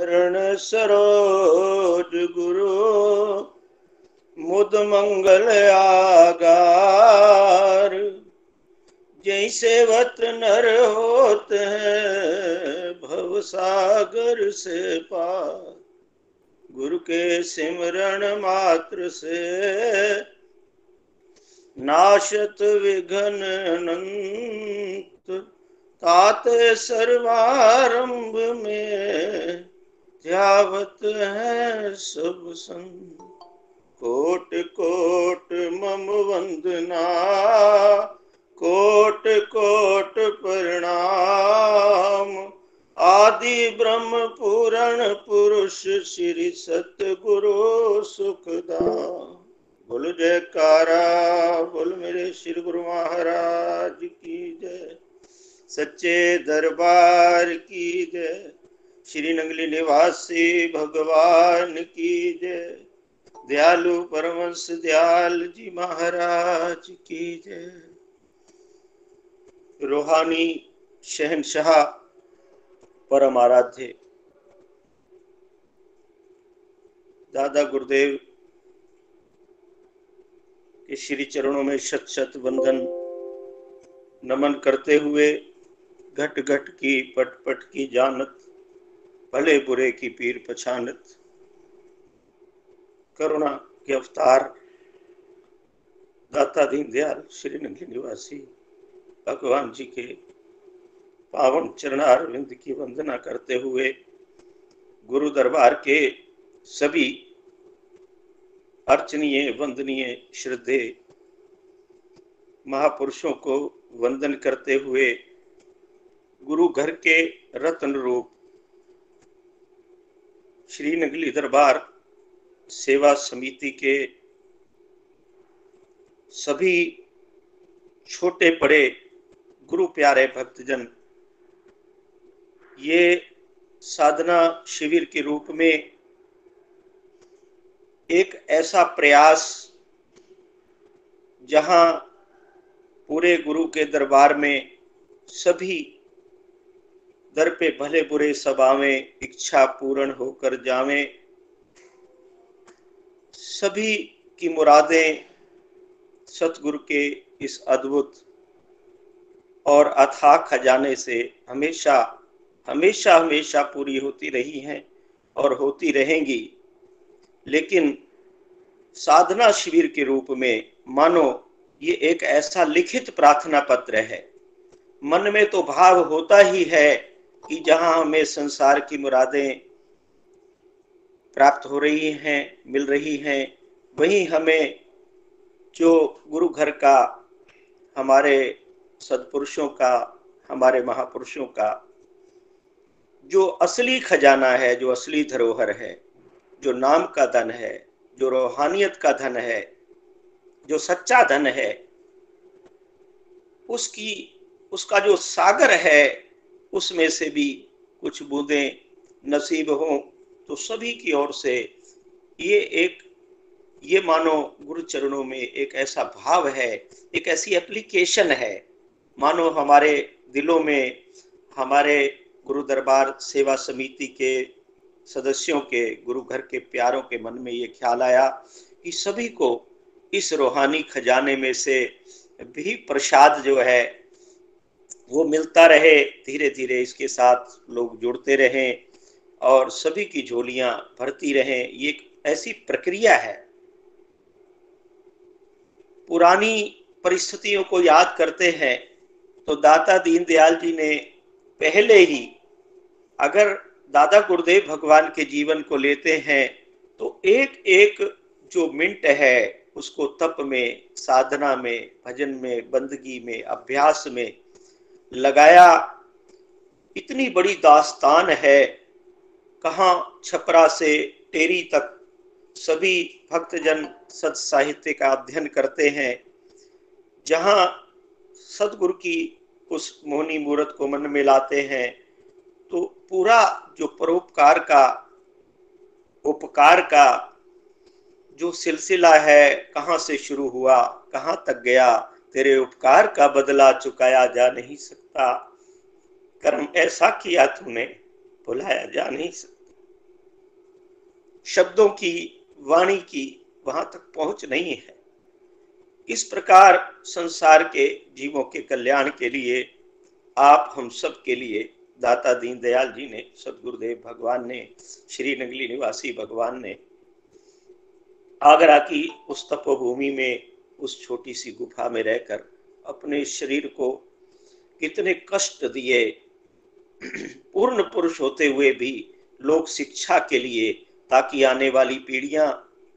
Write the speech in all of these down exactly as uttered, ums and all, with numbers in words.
चरण सरोज गुरु मुद मंगल आगार। जैसे वत नर होत हैं भव सागर से पार। गुरु के सिमरण मात्र से नाशत विघ्न अनंत। ताते सर्वारंभ में ध्यावत है सब संत। कोट कोट मम वंदना कोट कोट प्रणाम। आदि ब्रह्म पूरण पुरुष श्री सतगुरु सुखदाम। बोल जयकारा बोल मेरे श्री गुरु महाराज की जय। सच्चे दरबार की जय। श्री नंगली निवासी भगवान की जय। दयालु परमहंस दयाल जी महाराज की जय। रूहानी शहनशाह परम आराध्य दादा गुरुदेव के श्री चरणों में शत शत वंदन नमन करते हुए घट घट की पट पट की जानत भले बुरे की पीर पछानत करुणा के अवतार दाता दीन दयाल श्री नंगली निवासी भगवान जी के पावन चरणारविंद की वंदना करते हुए गुरु दरबार के सभी अर्चनीय वंदनीय श्रद्धे महापुरुषों को वंदन करते हुए गुरु घर के रत्न रूप श्री नंगली दरबार सेवा समिति के सभी छोटे बड़े गुरु प्यारे भक्तजन ये साधना शिविर के रूप में एक ऐसा प्रयास जहां पूरे गुरु के दरबार में सभी दर पे भले बुरे सब आवें, इच्छा पूर्ण होकर जावें, सभी की मुरादें सतगुरु के इस अद्भुत और अथाह खजाने से हमेशा हमेशा हमेशा पूरी होती रही हैं और होती रहेंगी। लेकिन साधना शिविर के रूप में मानो ये एक ऐसा लिखित प्रार्थना पत्र है। मन में तो भाव होता ही है कि जहां हमें संसार की मुरादें प्राप्त हो रही हैं, मिल रही हैं, वहीं हमें जो गुरु घर का, हमारे सत्पुरुषों का, हमारे महापुरुषों का जो असली खजाना है, जो असली धरोहर है, जो नाम का धन है, जो रूहानियत का धन है, जो सच्चा धन है, उसकी उसका जो सागर है उसमें से भी कुछ बूंदें नसीब हों तो सभी की ओर से ये एक ये मानो गुरु चरणों में एक ऐसा भाव है, एक ऐसी एप्लीकेशन है, मानो हमारे दिलों में, हमारे गुरु दरबार सेवा समिति के सदस्यों के, गुरु घर के प्यारों के मन में ये ख्याल आया कि सभी को इस रूहानी खजाने में से भी प्रसाद जो है वो मिलता रहे। धीरे धीरे इसके साथ लोग जुड़ते रहें और सभी की झोलियां भरती रहें। ये एक ऐसी प्रक्रिया है। पुरानी परिस्थितियों को याद करते हैं तो दाता दीन दयाल जी ने पहले ही, अगर दादा गुरुदेव भगवान के जीवन को लेते हैं तो एक एक जो मिनट है उसको तप में, साधना में, भजन में, बंदगी में, अभ्यास में लगाया। इतनी बड़ी दास्तान है। कहाँ छपरा से टेरी तक सभी भक्तजन सत साहित्य का अध्ययन करते हैं। जहाँ सदगुरु की उस मोहनी मूर्त को मन में लाते हैं तो पूरा जो परोपकार का, उपकार का जो सिलसिला है, कहाँ से शुरू हुआ कहाँ तक गया, तेरे उपकार का बदला चुकाया जा नहीं सकता, कर्म ऐसा किया तूने भुलाया जा नहीं सकता। शब्दों की, वाणी की वहां तक पहुंच नहीं है। इस प्रकार संसार के जीवों के कल्याण के लिए आप हम सब के लिए दाता दीनदयाल जी ने, सदगुरुदेव भगवान ने, श्री नगली निवासी भगवान ने आगरा की उस तपोभूमि में, उस छोटी सी गुफा में रहकर अपने शरीर को कितने कष्ट दिए। पूर्ण पुरुष होते हुए भी लोक शिक्षा के लिए, ताकि आने वाली पीढ़ियां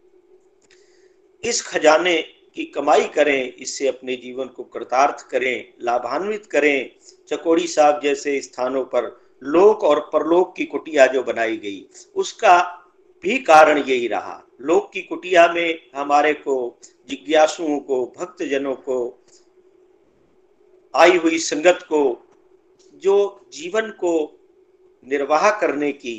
इस खजाने की कमाई करें, इससे अपने जीवन को कृतार्थ करें, लाभान्वित करें। चकोड़ी साहब जैसे स्थानों पर लोक और परलोक की कुटिया जो बनाई गई, उसका भी कारण यही रहा। लोक की कुटिया में हमारे को, जिज्ञासुओं को, भक्त जनों को, आई हुई संगत को, जो जीवन को निर्वाह करने की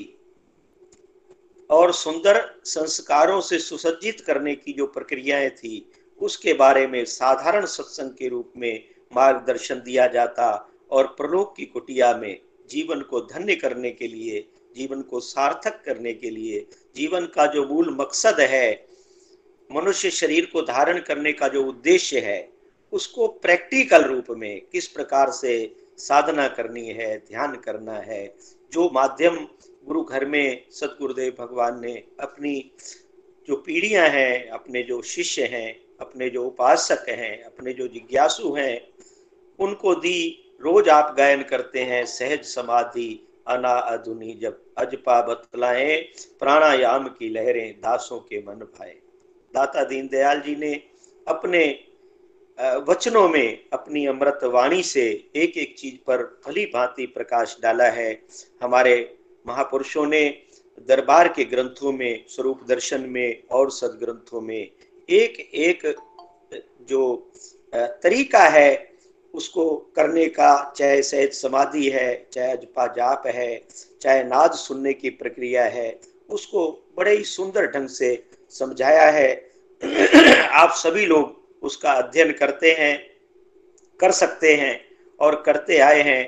और सुंदर संस्कारों से सुसज्जित करने की जो प्रक्रियाएं थी, उसके बारे में साधारण सत्संग के रूप में मार्गदर्शन दिया जाता। और प्रलोक की कुटिया में जीवन को धन्य करने के लिए, जीवन को सार्थक करने के लिए, जीवन का जो मूल मकसद है, मनुष्य शरीर को धारण करने का जो उद्देश्य है, उसको प्रैक्टिकल रूप में किस प्रकार से साधना करनी है, ध्यान करना है, जो माध्यम गुरु घर में सतगुरुदेव भगवान ने अपनी जो पीढ़ियां हैं, अपने जो शिष्य हैं, अपने जो उपासक हैं, अपने जो जिज्ञासु हैं, उनको दी। रोज आप गायन करते हैं, सहज समाधि अना अधुनी जब अजपा बतलाए, प्राणायाम की लहरें दासों के मन भाए। दाता दीनदयाल जी ने अपने वचनों में, अपनी अमृत वाणी से एक एक चीज पर भली भांति प्रकाश डाला है। हमारे महापुरुषों ने दरबार के ग्रंथों में, स्वरूप दर्शन में और सदग्रंथों में एक एक जो तरीका है उसको करने का, चाहे सहज समाधि है, चाहे अजपा जाप है, चाहे नाद सुनने की प्रक्रिया है, उसको बड़े ही सुंदर ढंग से समझाया है। आप सभी लोग उसका अध्ययन करते हैं, कर सकते हैं और करते आए हैं।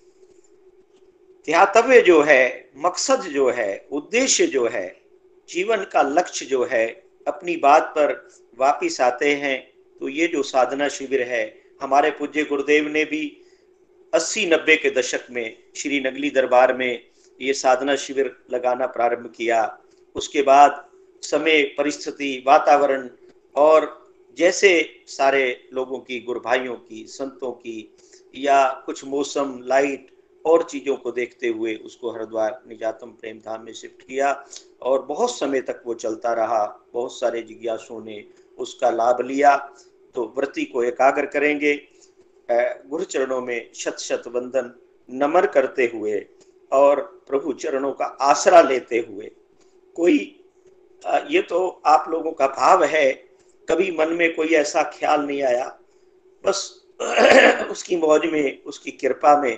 ध्यातव्य जो है, मकसद जो है, उद्देश्य जो है, जीवन का लक्ष्य जो है, अपनी बात पर वापिस आते हैं तो ये जो साधना शिविर है, हमारे पूज्य गुरुदेव ने भी अस्सी नब्बे के दशक में श्री नगली दरबार में ये साधना शिविर लगाना प्रारंभ किया। उसके बाद समय, परिस्थिति, वातावरण और जैसे सारे लोगों की, गुरु भाइयों की, संतों की, या कुछ मौसम, लाइट और चीजों को देखते हुए उसको हरिद्वार निजातम प्रेम धाम में शिफ्ट किया और बहुत समय तक वो चलता रहा। बहुत सारे जिज्ञासुओं ने उसका लाभ लिया। तो व्रती को एकाग्र करेंगे, गुरु चरणों में शत शत वंदन नमन करते हुए और प्रभु चरणों का आसरा लेते हुए। कोई ये तो आप लोगों का भाव है, कभी मन में कोई ऐसा ख्याल नहीं आया, बस उसकी मौज में, उसकी कृपा में।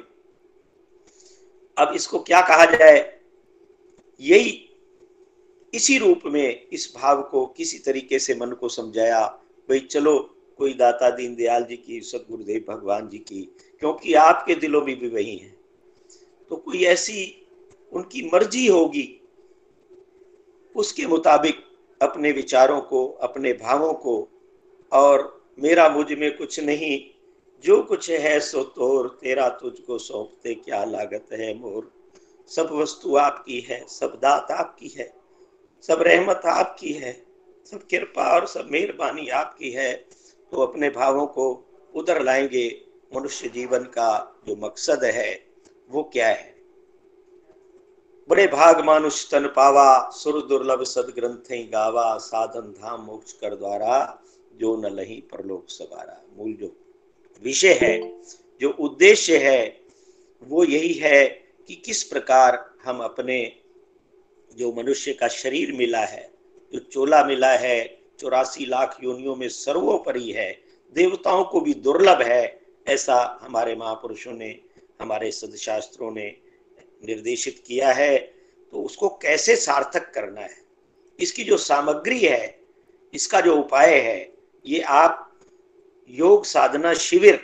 अब इसको क्या कहा जाए, यही इसी रूप में इस भाव को किसी तरीके से मन को समझाया, भाई चलो कोई दाता दीनदयाल जी की, सतगुरुदेव भगवान जी की, क्योंकि आपके दिलों में भी वही है, तो कोई ऐसी उनकी मर्जी होगी, उसके मुताबिक अपने विचारों को, अपने भावों को, और मेरा मुझ में कुछ नहीं, जो कुछ है सो तोर, तेरा तुझको सौंपते क्या लागत है मोर। सब वस्तु आपकी है, सब दात आपकी है, सब रहमत आपकी है, सब कृपा और सब मेहरबानी आपकी है। तो अपने भावों को उधर लाएंगे। मनुष्य जीवन का जो मकसद है वो क्या है? बड़े भाग मानुष तन पावा, सुर दुर्लभ सदग्रंथ गावा, साधन धाम मोक्ष कर द्वारा, जो न लही परलोक सवारा। मूल जो विषय है, जो उद्देश्य है, वो यही है कि किस प्रकार हम अपने जो मनुष्य का शरीर मिला है, जो चोला मिला है, चौरासी लाख योनियों में सर्वोपरि है, देवताओं को भी दुर्लभ है, ऐसा हमारे महापुरुषों ने, हमारे सदशास्त्रों ने निर्देशित किया है। तो उसको कैसे सार्थक करना है, इसकी जो सामग्री है, इसका जो उपाय है, ये आप योग साधना शिविर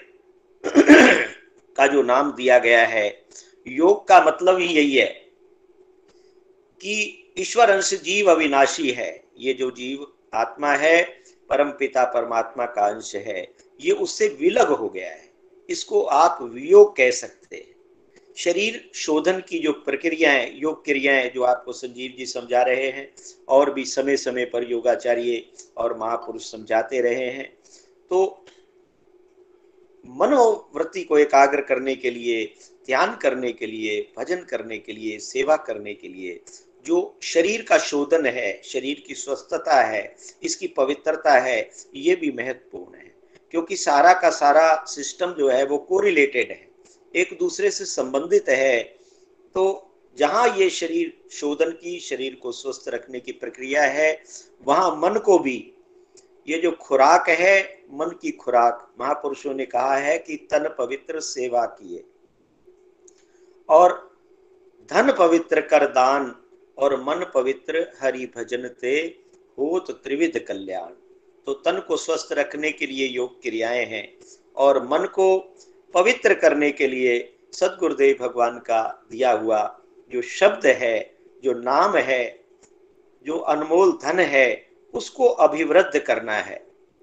का जो नाम दिया गया है, योग का मतलब ही यही है कि ईश्वर अंश जीव अविनाशी है। ये जो जीव आत्मा है परम पिता परमात्मा का अंश है, ये उससे विलग हो गया है। इसको आप वियोग कह सकते हैं। शरीर शोधन की जो प्रक्रियाएं, योग क्रियाएं जो आपको संजीव जी समझा रहे हैं और भी समय समय पर योगाचार्य और महापुरुष समझाते रहे हैं, तो मनोवृत्ति को एकाग्र करने के लिए, ध्यान करने के लिए, भजन करने के लिए, सेवा करने के लिए जो शरीर का शोधन है, शरीर की स्वस्थता है, इसकी पवित्रता है, ये भी महत्वपूर्ण है। क्योंकि सारा का सारा सिस्टम जो है वो कोरिलेटेड है, एक दूसरे से संबंधित है। तो जहां ये शरीर शोधन की, शरीर को स्वस्थ रखने की प्रक्रिया है, वहां मन को भी ये जो खुराक है, मन की खुराक, महापुरुषों ने कहा है कि तन पवित्र सेवा किए और धन पवित्र कर दान और मन पवित्र हरि भजन ते होत त्रिविध कल्याण। तो तन को स्वस्थ रखने के लिए योग क्रियाएं हैं और मन को पवित्र करने के लिए सद्गुरुदेव भगवान का दिया हुआ जो शब्द है, जो नाम है, जो अनमोल धन है, उसको अभिवृद्ध करना है।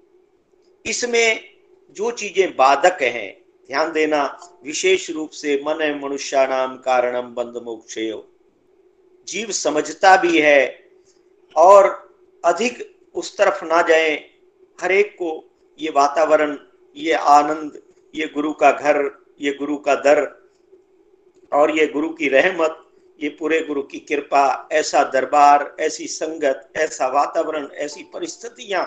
इसमें जो चीजें बाधक हैं, ध्यान देना, विशेष रूप से मन मनुष्याणाम कारणम बंध मोक्षेय, जीव समझता भी है और अधिक उस तरफ ना जाए। हर एक को ये वातावरण, ये आनंद, ये गुरु का घर, ये गुरु का दर और ये गुरु की रहमत, ये पूरे गुरु की कृपा, ऐसा दरबार, ऐसी संगत, ऐसा वातावरण, ऐसी परिस्थितियां,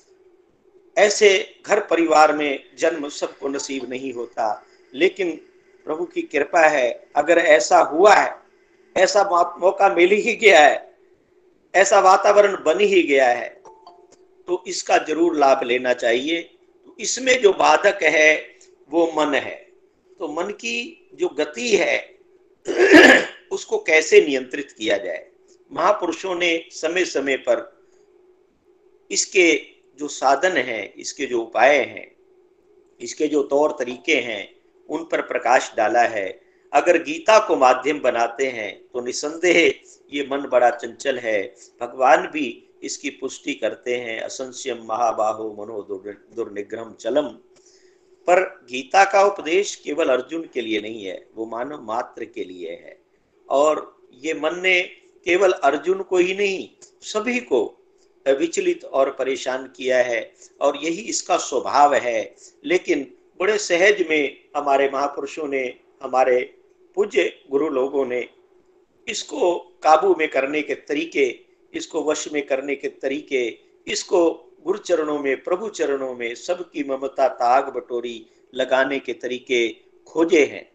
ऐसे घर परिवार में जन्म सबको नसीब नहीं होता। लेकिन प्रभु की कृपा है, अगर ऐसा हुआ है, ऐसा मौका मिल ही गया है, ऐसा वातावरण बन ही गया है, तो इसका जरूर लाभ लेना चाहिए। तो इसमें जो बाधक है वो मन है। तो मन की जो गति है उसको कैसे नियंत्रित किया जाए, महापुरुषों ने समय समय पर इसके जो साधन हैं, इसके जो उपाय हैं, इसके जो तौर तरीके हैं, उन पर प्रकाश डाला है। अगर गीता को माध्यम बनाते हैं तो निसंदेह ये मन बड़ा चंचल है। भगवान भी इसकी पुष्टि करते हैं, असंशयम महाबाहो मनो दुर्निग्रहम चलम। पर गीता का उपदेश केवल अर्जुन के लिए नहीं है, वो मानव मात्र के लिए है। और ये मन ने केवल अर्जुन को ही नहीं, सभी को विचलित और परेशान किया है और यही इसका स्वभाव है। लेकिन बड़े सहज में हमारे महापुरुषों ने, हमारे पूज्य गुरु लोगों ने इसको काबू में करने के तरीके, इसको वश में करने के तरीके, इसको गुरु चरणों में, प्रभु चरणों में सबकी ममता ताग बटोरी लगाने के तरीके खोजे हैं।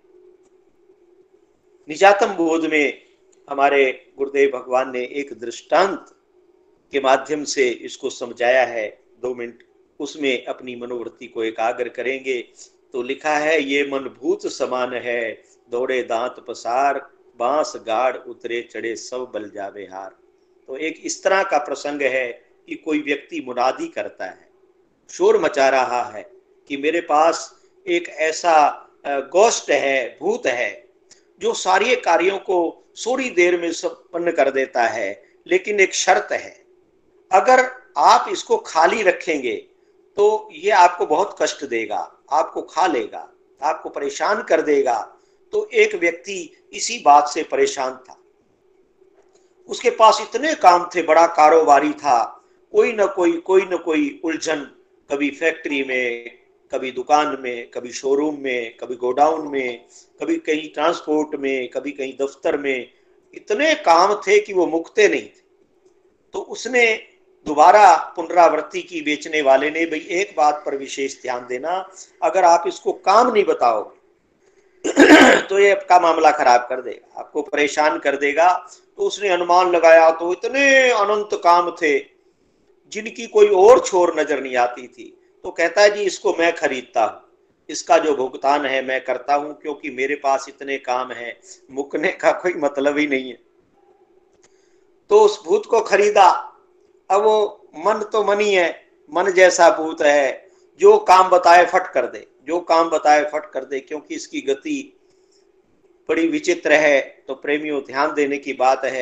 निजातम बोध में हमारे गुरुदेव भगवान ने एक दृष्टांत के माध्यम से इसको समझाया है। दो मिनट उसमें अपनी मनोवृत्ति को एकाग्र करेंगे तो लिखा है, ये मन भूत समान है, दौड़े दांत पसार, बांस गाड़ उतरे चढ़े सब बल जावे हार। तो एक इस तरह का प्रसंग है कि कोई व्यक्ति मुनादी करता है, शोर मचा रहा है कि मेरे पास एक ऐसा गोष्ट है, भूत है, जो सारे कार्यों को थोड़ी देर में संपन्न कर देता है, लेकिन एक शर्त है, अगर आप इसको खाली रखेंगे तो ये आपको बहुत कष्ट देगा, आपको खा लेगा, आपको परेशान कर देगा। तो एक व्यक्ति इसी बात से परेशान था। उसके पास इतने काम थे, बड़ा कारोबारी था, कोई न कोई कोई न कोई उलझन, कभी फैक्ट्री में, कभी दुकान में, कभी शोरूम में, कभी गोडाउन में, कभी कहीं ट्रांसपोर्ट में, कभी कहीं दफ्तर में, इतने काम थे कि वो मुकते नहीं थे। तो उसने दोबारा पुनरावृत्ति की बेचने वाले ने, भाई एक बात पर विशेष ध्यान देना, अगर आप इसको काम नहीं बताओगे तो ये आपका मामला खराब कर देगा, आपको परेशान कर देगा। तो उसने अनुमान लगाया तो इतने अनंत काम थे जिनकी कोई और छोर नजर नहीं आती थी। तो कहता है जी इसको मैं खरीदता हूँ, इसका जो भुगतान है मैं करता हूँ, क्योंकि मेरे पास इतने काम हैं, मुकने का कोई मतलब ही नहीं है। तो उस भूत को खरीदा। अब वो मन तो मन ही है, मन जैसा भूत है, जो काम बताए फट कर दे, जो काम बताए फट कर दे, क्योंकि इसकी गति बड़ी विचित्र है। तो प्रेमियों ध्यान देने की बात है,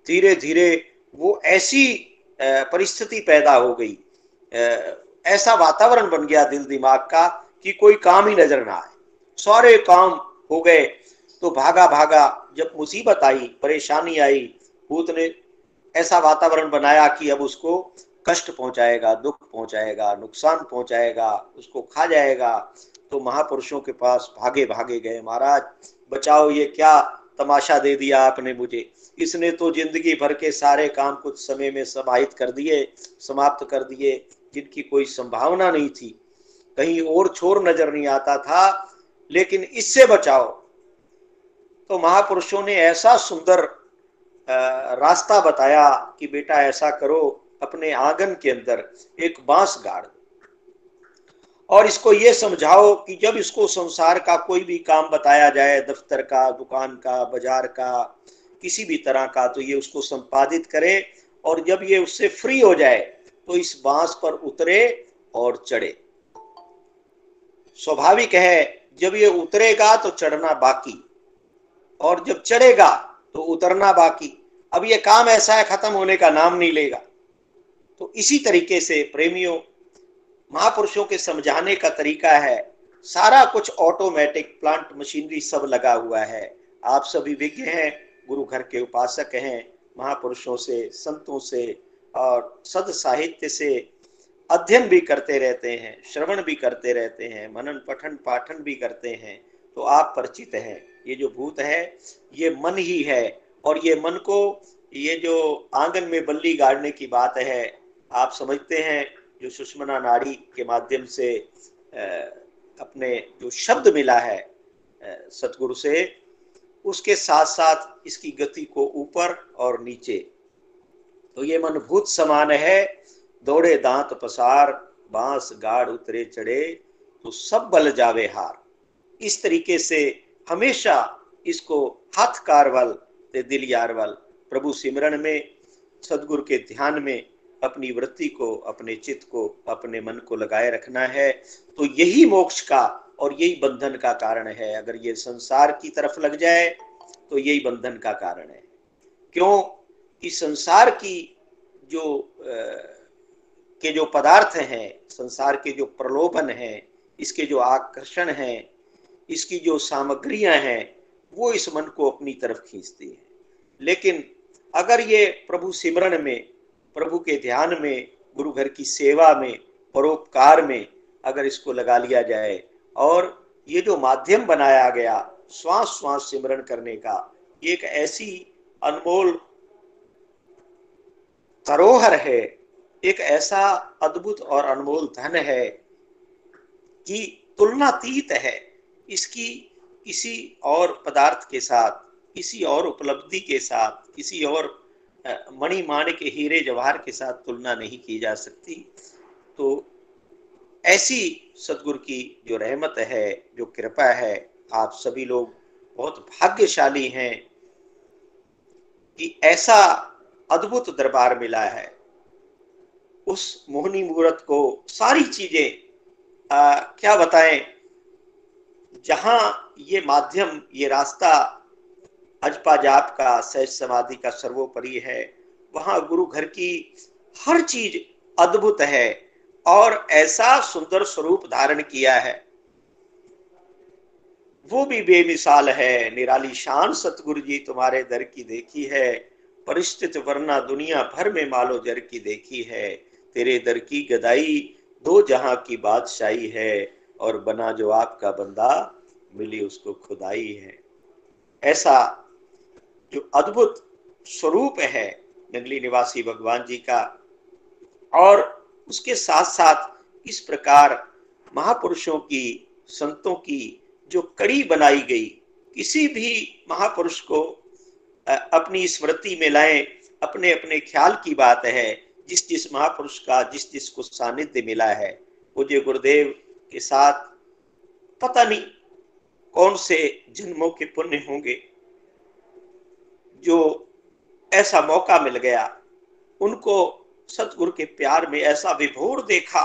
धीरे धीरे वो ऐसी परिस्थिति पैदा हो गई, ऐसा वातावरण बन गया दिल दिमाग का कि कोई काम ही नजर ना आए, सारे काम हो गए। तो भागा भागा, जब मुसीबत आई, परेशानी आई, भूत ने ऐसा वातावरण बनाया कि अब उसको कष्ट पहुंचाएगा, दुख पहुंचाएगा, नुकसान पहुंचाएगा, उसको खा जाएगा। तो महापुरुषों के पास भागे भागे गए, महाराज बचाओ, ये क्या तमाशा दे दिया आपने मुझे, इसने तो जिंदगी भर के सारे काम कुछ समय में समाहित कर दिए, समाप्त कर दिए, जिनकी कोई संभावना नहीं थी, कहीं और छोर नजर नहीं आता था, लेकिन इससे बचाओ। तो महापुरुषों ने ऐसा सुंदर रास्ता बताया कि बेटा ऐसा करो, अपने आंगन के अंदर एक बांस गाड़ और इसको ये समझाओ कि जब इसको संसार का कोई भी काम बताया जाए, दफ्तर का, दुकान का, बाजार का, किसी भी तरह का, तो ये उसको संपादित करे, और जब ये उससे फ्री हो जाए तो इस बांस पर उतरे और चढ़े। स्वाभाविक है, जब ये उतरेगा तो चढ़ना बाकी, और जब चढ़ेगा तो उतरना बाकी। अब ये काम ऐसा है, खत्म होने का नाम नहीं लेगा। तो इसी तरीके से प्रेमियों, महापुरुषों के समझाने का तरीका है, सारा कुछ ऑटोमेटिक, प्लांट मशीनरी सब लगा हुआ है। आप सभी विज्ञ हैं, गुरु घर के उपासक हैं, महापुरुषों से, संतों से और सद साहित्य से अध्ययन भी करते रहते हैं, श्रवण भी करते रहते हैं, मनन पठन पाठन भी करते हैं, तो आप परिचित हैं। ये जो भूत है ये मन ही है, और ये मन को, ये जो आंगन में बल्ली गाड़ने की बात है, आप समझते हैं, जो सुषुम्ना नाड़ी के माध्यम से अपने जो शब्द मिला है सतगुरु से, उसके साथ साथ इसकी गति को ऊपर और नीचे, तो ये मन भूत समान है। दौड़े दांत पसार, बांस गाड़ उतरे चढ़े, तो सब बल जावे हार। इस तरीके से हमेशा इसको हाथ कारवल ते दिल यारवल, प्रभु सिमरन में, सदगुरु के ध्यान में अपनी वृत्ति को, अपने चित्त को, अपने मन को लगाए रखना है। तो यही मोक्ष का और यही बंधन का कारण है। अगर ये संसार की तरफ लग जाए तो यही बंधन का कारण है। क्यों कि संसार की जो आ, के जो पदार्थ हैं, संसार के जो प्रलोभन हैं, इसके जो आकर्षण हैं, इसकी जो सामग्रियां हैं, वो इस मन को अपनी तरफ खींचती है। लेकिन अगर ये प्रभु सिमरन में, प्रभु के ध्यान में, गुरु घर की सेवा में, परोपकार में अगर इसको लगा लिया जाए, और ये जो माध्यम बनाया गया श्वास श्वास सिमरन करने का, ये एक ऐसी अनमोल धरोहर है, एक ऐसा अद्भुत और अनमोल धन है कि तुलनातीत है। इसकी किसी और पदार्थ के साथ, किसी और उपलब्धि के साथ, किसी और मणि माणिक हीरे जवाहर के साथ तुलना नहीं की जा सकती। तो ऐसी सदगुरु की जो रहमत है, जो कृपा है, आप सभी लोग बहुत भाग्यशाली हैं कि ऐसा अद्भुत दरबार मिला है। उस मोहनी मूरत को सारी चीजें आ, क्या बताएं, जहां ये माध्यम, ये रास्ता अजपा जाप का, सहज समाधि का सर्वोपरि है, वहां गुरु घर की हर चीज अद्भुत है और ऐसा सुंदर स्वरूप धारण किया है, वो भी बेमिसाल है। निराली शान सतगुरु जी तुम्हारे दर की देखी है, परिस्थित वरना दुनिया भर में मालो जर की देखी है। तेरे दर की गदाई दो जहां की बादशाही है, और बना जो आपका बंदा मिली उसको खुदाई है। ऐसा जो अद्भुत स्वरूप है जंगली निवासी भगवान जी का, और उसके साथ साथ इस प्रकार महापुरुषों की, संतों की जो कड़ी बनाई गई, किसी भी महापुरुष को अपनी स्मृति में लाएं, अपने अपने ख्याल की बात है। जिस जिस महापुरुष का जिस जिस को सानिध्य मिला है, पूज्य गुरुदेव के साथ पता नहीं कौन से जन्मों के पुण्य होंगे जो ऐसा मौका मिल गया, उनको सतगुरु के प्यार में ऐसा विभोर देखा,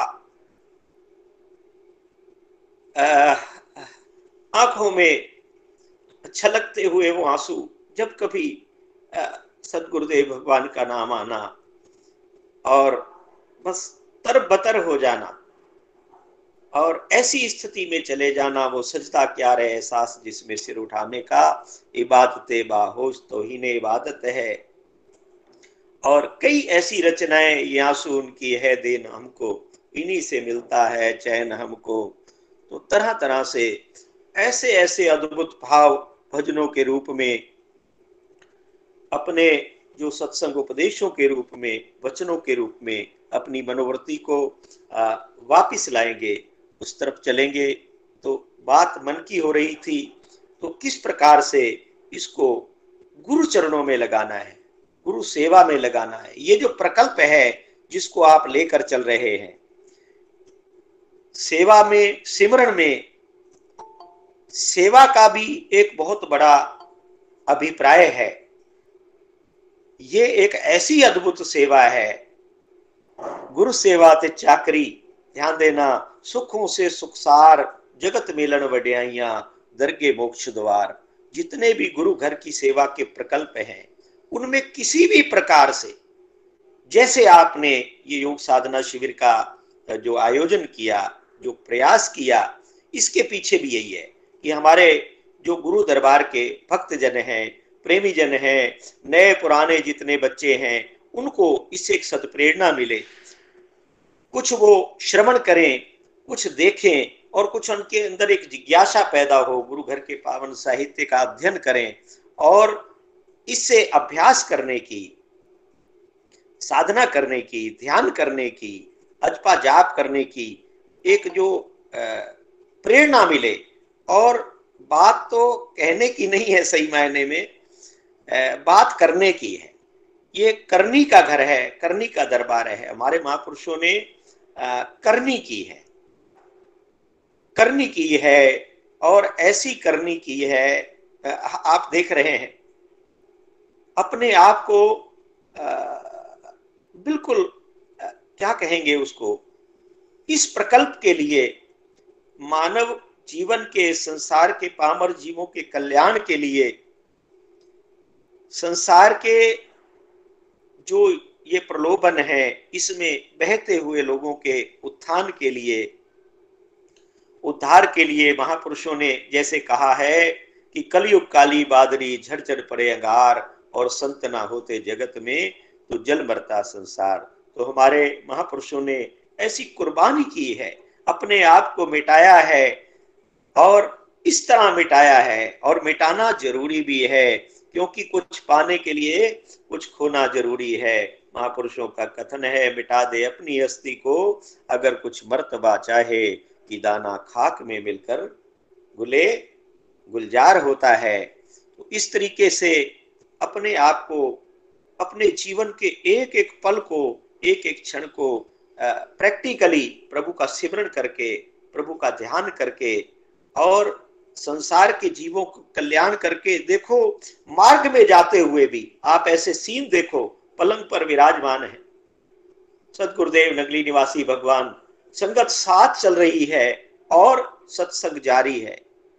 आंखों में छलकते हुए वो आंसू जब कभी सदगुरुदेव भगवान का नाम आना और बस तरबतर हो जाना और ऐसी स्थिति में चले जाना, वो सजदा क्या रहे एहसास जिसमें सिर उठाने का, इबादत बाहोश तो ही ने इबादत है। और कई ऐसी रचनाएं यासू उनकी है देन हमको, इन्हीं से मिलता है चैन हमको। तो तरह तरह से ऐसे ऐसे अद्भुत भाव भजनों के रूप में, अपने जो सत्संग उपदेशों के रूप में, वचनों के रूप में अपनी मनोवृत्ति को आ, वापिस लाएंगे, उस तरफ चलेंगे। तो बात मन की हो रही थी, तो किस प्रकार से इसको गुरु चरणों में लगाना है, गुरु सेवा में लगाना है। ये जो प्रकल्प है जिसको आप लेकर चल रहे हैं, सेवा में, सिमरन में, सेवा का भी एक बहुत बड़ा अभिप्राय है। ये एक ऐसी अद्भुत सेवा है, गुरु सेवा ते चाकरी, ध्यान देना, सुखों से सुखसार जगत मिलन वड्याइयां, दरगे मोक्ष द्वार। जितने भी गुरु घर की सेवा के प्रकल्प हैं, उनमें किसी भी प्रकार से, जैसे आपने ये योग साधना शिविर का जो आयोजन किया, जो प्रयास किया, इसके पीछे भी यही है कि हमारे जो गुरु दरबार के भक्त जन हैं, प्रेमी जन हैं, नए पुराने जितने बच्चे हैं, उनको इससे एक सदप्रेरणा मिले, कुछ वो श्रवण करें, कुछ देखें और कुछ उनके अंदर एक जिज्ञासा पैदा हो, गुरु घर के पावन साहित्य का अध्ययन करें और इससे अभ्यास करने की, साधना करने की, ध्यान करने की, अजपा जाप करने की एक जो प्रेरणा मिले। और बात तो कहने की नहीं है, सही मायने में बात करने की है। ये करनी का घर है, करनी का दरबार है। हमारे महापुरुषों ने करनी की है, करनी की है और ऐसी करनी की है। आप देख रहे हैं अपने आप को बिल्कुल क्या कहेंगे उसको, इस प्रकल्प के लिए, मानव जीवन के, संसार के पामर जीवों के कल्याण के लिए, संसार के जो ये प्रलोभन है इसमें बहते हुए लोगों के उत्थान के लिए, उद्धार के लिए महापुरुषों ने जैसे कहा है कि कलयुग काली बादरी झरझर पड़े अंगार, और संत ना होते जगत में तो जल मरता संसार। तो हमारे महापुरुषों ने ऐसी कुर्बानी की है, अपने आप को मिटाया है और इस तरह मिटाया है, और मिटाना जरूरी भी है, क्योंकि कुछ पाने के लिए कुछ खोना जरूरी है। महापुरुषों का कथन है, मिटा दे अपनी हस्ती को अगर कुछ मर्तबा चाहे, कि दाना खाक में मिलकर गुले गुलजार होता है। तो इस तरीके से अपने आप को, अपने जीवन के एक एक पल को, एक एक क्षण को प्रैक्टिकली प्रभु का सिमरण करके, प्रभु का ध्यान करके और संसार के जीवों को कल्याण करके, देखो मार्ग में जाते हुए भी आप ऐसे सीन देखो, पलंग पर विराजमान है सदगुरुदेव नगली निवासी भगवान, संगत साथ चल रही है और सत्संग जारी है।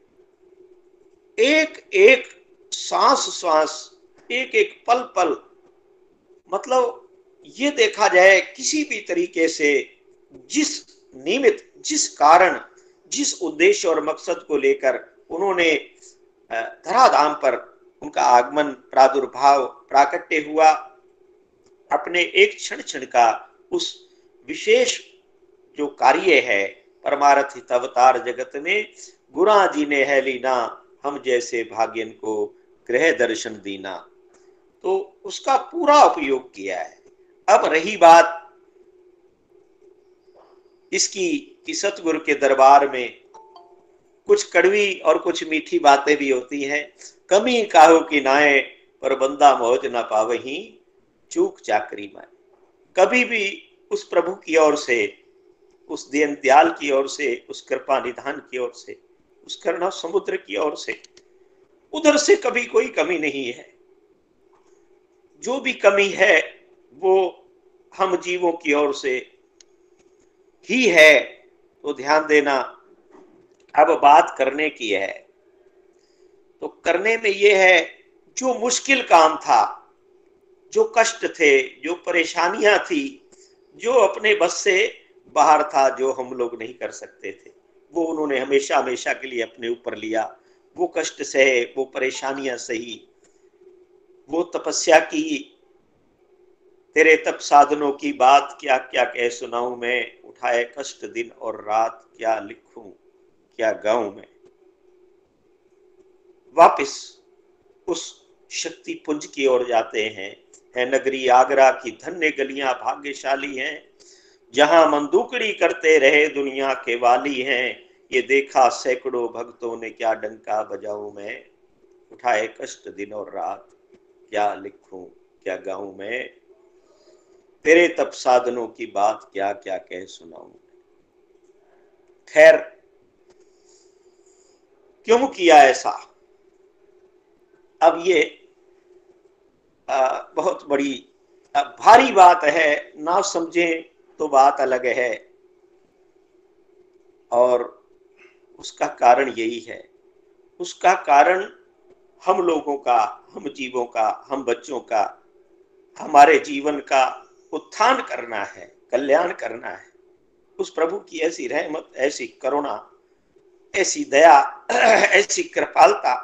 एक एक सांस सांस, एक एक पल पल, मतलब ये देखा जाए किसी भी तरीके से जिस निमित्त, जिस कारण, जिस उद्देश्य और मकसद को लेकर उन्होंने धराधाम पर उनका आगमन, प्रादुर्भाव, प्राकट्य हुआ, अपने एक क्षण क्षण का उस विशेष जो कार्य है, परमारथ हित अवतार जगत में गुरा जी ने है लीना, हम जैसे भाग्यन को गृह दर्शन दीना। तो उसका पूरा उपयोग किया है। अब रही बात इसकी कि सतगुरु के दरबार में कुछ कड़वी और कुछ मीठी बातें भी होती हैं। कमी काहो की नाए पर बंदा मौज ना पावही, चूक चाकरी में। कभी भी उस प्रभु की ओर से, उस दीन दयाल की ओर से, उस कृपा निधान की ओर से, उस करुणा समुद्र की ओर से, उधर से कभी कोई कमी नहीं है। जो भी कमी है वो हम जीवों की ओर से ही है। तो ध्यान देना, अब बात करने की है। तो करने में ये है, जो मुश्किल काम था जो कष्ट थे, जो परेशानियां थी, जो अपने बस से बाहर था, जो हम लोग नहीं कर सकते थे, वो उन्होंने हमेशा हमेशा के लिए अपने ऊपर लिया। वो कष्ट सहे, वो परेशानियां सही, वो तपस्या की। तेरे तप साधनों की बात क्या क्या कह सुनाऊं मैं, उठाए कष्ट दिन और रात, क्या लिखूं क्या गाऊं मैं। वापिस उस शक्ति पुंज की ओर जाते हैं। है नगरी आगरा की धन्य गलियां भाग्यशाली हैं, जहां मंदूकड़ी करते रहे दुनिया के वाली हैं। ये देखा सैकड़ों भक्तों ने, क्या डंका बजाऊं मैं। उठाए कष्ट दिन और रात, क्या लिखूं क्या गाऊं मैं। तेरे तप साधनों की बात क्या क्या कह सुनाऊं। खैर, क्यों किया ऐसा, अब ये आ, बहुत बड़ी आ, भारी बात है। ना समझें तो बात अलग है, और उसका कारण यही है। उसका कारण हम लोगों का, हम जीवों का, हम बच्चों का, हमारे जीवन का उत्थान करना है, कल्याण करना है। उस प्रभु की ऐसी रहमत, ऐसी करुणा, ऐसी दया, ऐसी कृपालता,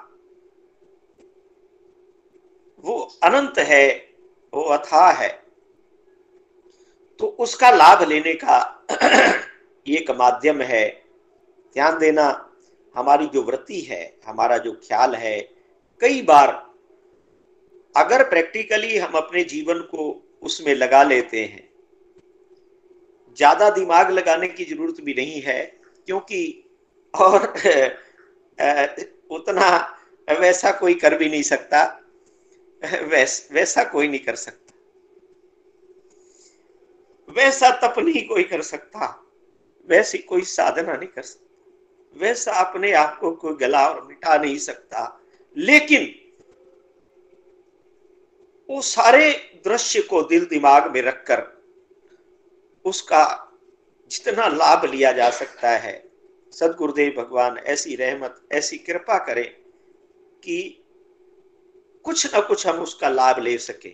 वो अनंत है, वो अथाह है। तो उसका लाभ लेने का एक माध्यम है। ध्यान देना, हमारी जो वृत्ति है, हमारा जो ख्याल है, कई बार अगर प्रैक्टिकली हम अपने जीवन को उसमें लगा लेते हैं, ज्यादा दिमाग लगाने की जरूरत भी नहीं है, क्योंकि और उतना वैसा कोई कर भी नहीं सकता, वैस, वैसा कोई नहीं कर सकता, वैसा तप नहीं कोई कर सकता, वैसी कोई साधना नहीं कर सकता, वैसा अपने आप को कोई गला और मिटा नहीं सकता। लेकिन वो सारे दृश्य को दिल दिमाग में रखकर उसका जितना लाभ लिया जा सकता है, सदगुरुदेव भगवान ऐसी रहमत, ऐसी कृपा करें कि कुछ ना कुछ हम उसका लाभ ले सके।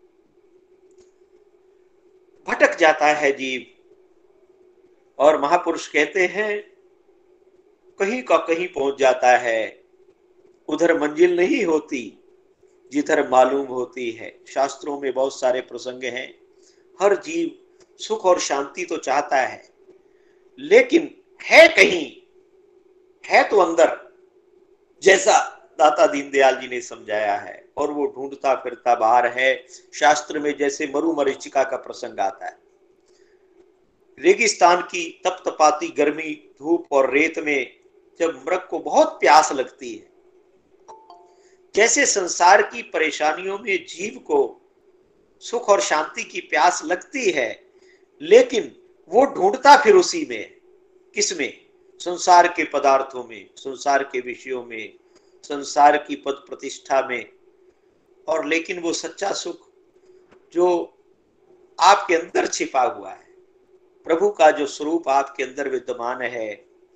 भटक जाता है जीव, और महापुरुष कहते हैं कहीं का कहीं पहुंच जाता है, उधर मंजिल नहीं होती जिधर मालूम होती है। शास्त्रों में बहुत सारे प्रसंग हैं। हर जीव सुख और शांति तो चाहता है, लेकिन है कहीं, है तो अंदर, जैसा दाता दीनदयाल जी ने समझाया है, और वो ढूंढता फिरता बाहर है। शास्त्र में जैसे मरुमरीचिका का प्रसंग आता है, रेगिस्तान की तपतपाती गर्मी, धूप और रेत में जब मृग को बहुत प्यास लगती है, जैसे संसार की परेशानियों में जीव को सुख और शांति की प्यास लगती है, लेकिन वो ढूंढता फिर उसी में, किसमें, संसार के पदार्थों में, संसार के विषयों में, संसार की पद प्रतिष्ठा में। और लेकिन वो सच्चा सुख जो आपके अंदर छिपा हुआ है, प्रभु का जो स्वरूप आपके अंदर विद्यमान है,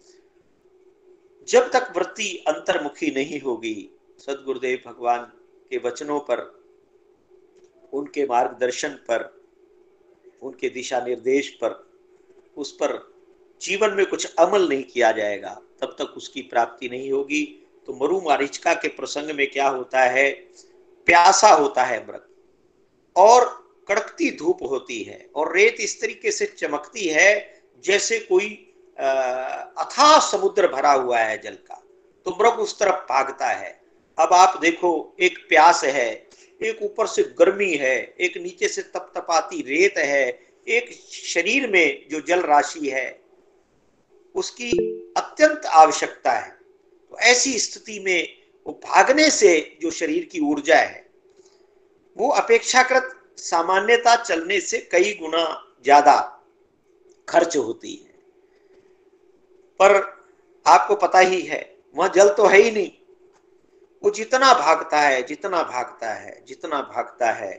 जब तक वृत्ति अंतर्मुखी नहीं होगी, सदगुरुदेव भगवान के वचनों पर, उनके मार्गदर्शन पर, उनके दिशा निर्देश पर, उस पर जीवन में कुछ अमल नहीं किया जाएगा, तब तक उसकी प्राप्ति नहीं होगी। तो मरुमरीचिका के प्रसंग में क्या होता है, प्यासा होता है मृग, और कड़कती धूप होती है, और रेत इस तरीके से चमकती है जैसे कोई अथाह समुद्र भरा हुआ है जल का। तो मृग उस तरफ भागता है। अब आप देखो, एक प्यास है, एक ऊपर से गर्मी है, एक नीचे से तपतपाती रेत है, एक शरीर में जो जल राशि है उसकी अत्यंत आवश्यकता है। तो ऐसी स्थिति में वो भागने से जो शरीर की ऊर्जा है वो अपेक्षाकृत सामान्यता चलने से कई गुना ज्यादा खर्च होती है। पर आपको पता ही है, वहां जल तो है ही नहीं। वो जितना भागता है, जितना भागता है, जितना भागता है,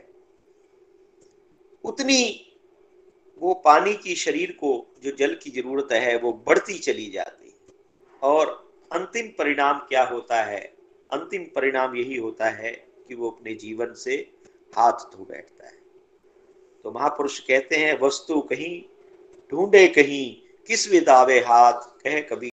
उतनी वो पानी की शरीर को जो जल की जरूरत है वो बढ़ती चली जाती है। और अंतिम परिणाम क्या होता है, अंतिम परिणाम यही होता है कि वो अपने जीवन से हाथ धो बैठता है। तो महापुरुष कहते हैं, वस्तु कहीं ढूंढे कहीं, किस विदावे हाथ, कहे कभी